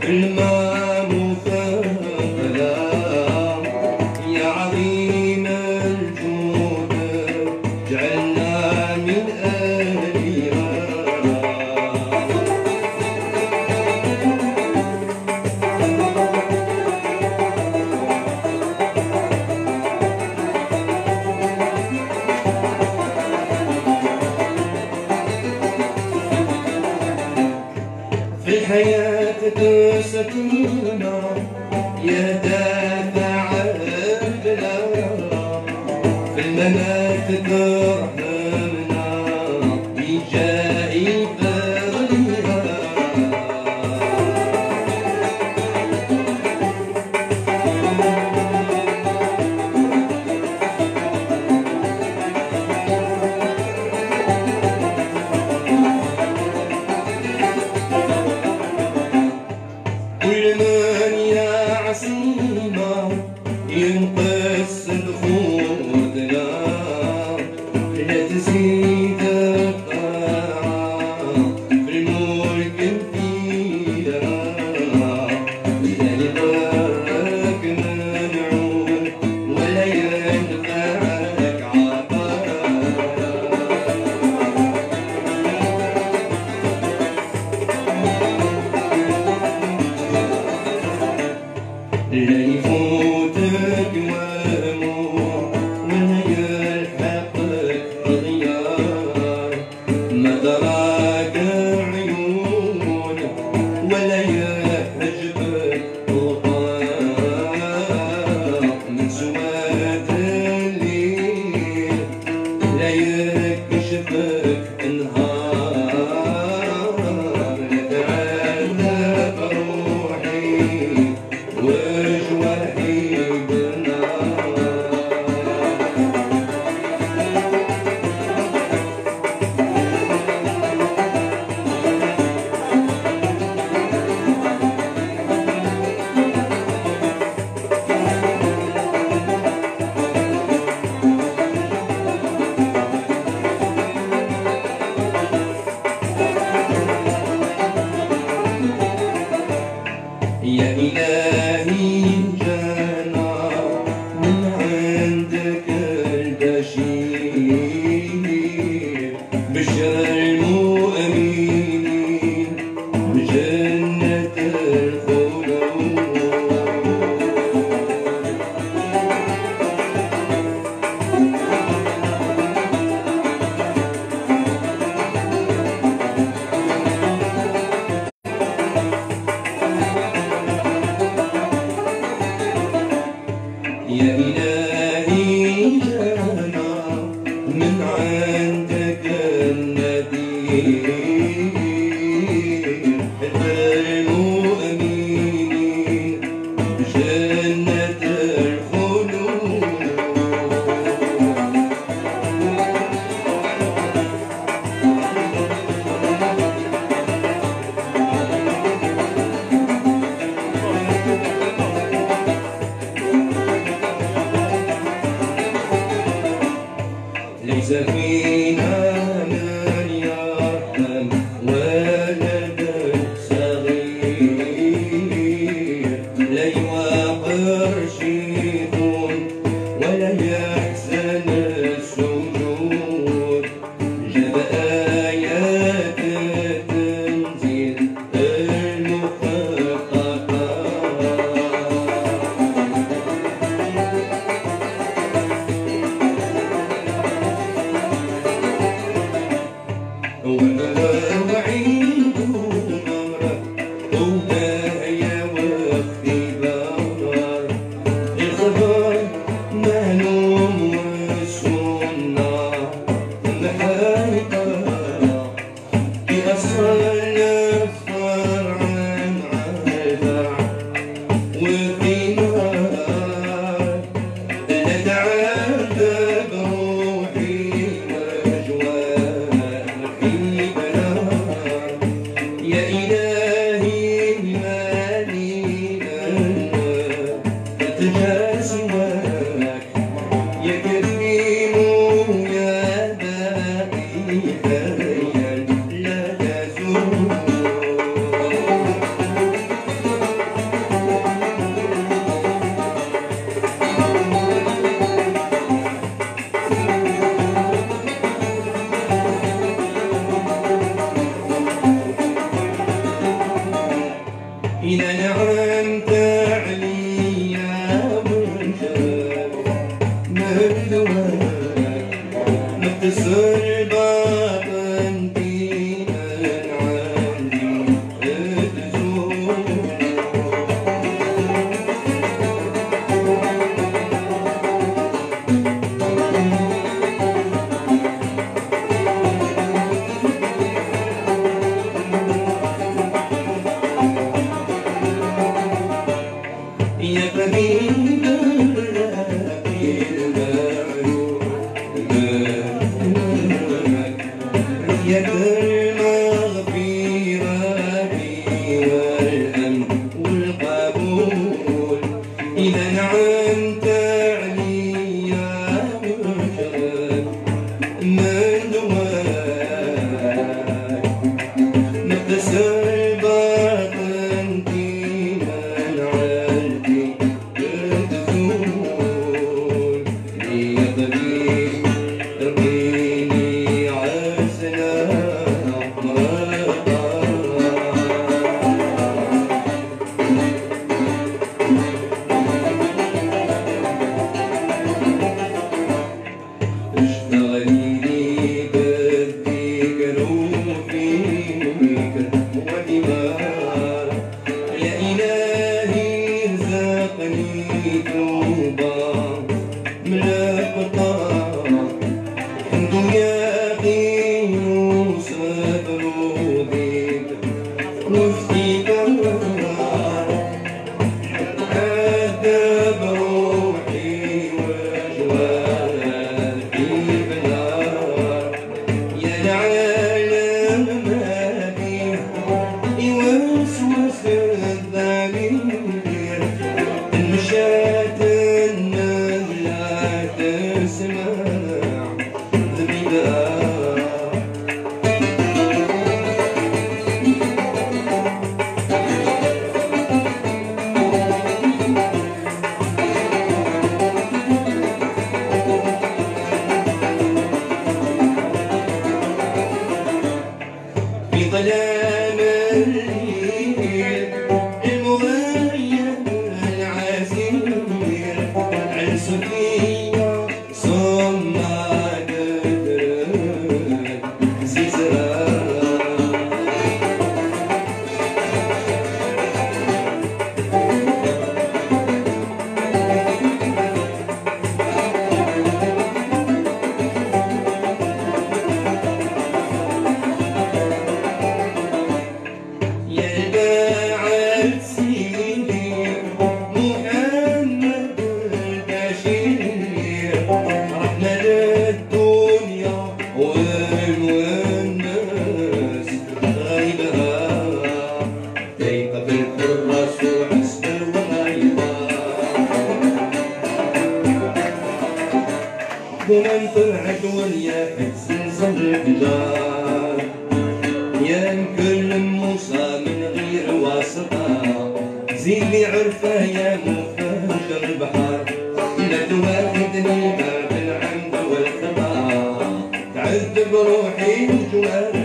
الماء مثقلا يا عظيم الجود جعلنا من أهلها. في الحياة تستنا يا دافع البلا في الممات ترحمنا بجاه فضلها. كل من يا عصيمة ينقص الخذلان لا تزيد الطاعة في الملك فيها. لا يضرك منعون ولا ينفعك عطاء. لا يفوتك وامور ولا يلحقك ضياع. ما دراك عيون ولا يحجبك غطاء من سواد الليل لا يكشفك انهار. لا تعذب روحي وجوهي بالنار. يا إلهي جانا من عندك البشير بشر المؤمنين بجنة الخلود. يا إلهي جانا من عندك النذير المؤمنين بجنة الخلود. ليس فينا من يرحم ولد صغير لا يوقر شيخ ولا يحزن السجود. جاب آيات التنزيل المخططة وعيد أمره ودايا واختبار. الخبر معلوم والسنة محايطة بأسرار الفرع عن عذر وفي نار. لا تعذب روحي وجوارحي بنار. يا إلهي ما إذا نعمت عليا وانشاف من دواك متصل باطن دينا عندي تزور يا طبيب الربيع المعروف يا المغفرة والأمن والقبول إذا نعمت عليا وجهك من دواك نغتسل باطن ديما عندي تزول يا طبيب ارقيني عسنا مرضى اشتغلي لي بالذكر وفيك ودماء يا إلهي ارزقني توبة من الأبطال دنيا يقين وصبر وذكر وافتكار عذب روحي وجوارحي بالنار يا العالم ما فيه يوسوس الضمير المشاة النملة تسمع البدار في ظلام الليل المغيب العسير عن صفية صمد درب زيزران يا الباعث سيدي محمد البشير رحمة للدنيا والناس غيبها ضيقة بالحراس وحسب الوغيبة ومن طلعت ويا زلزل الجدار يا كل موسى من غير واسطة زيدي عرفه يا مفرش البحر لا توافدني ما بالعمد والخطا تعذب روحي وجوارحي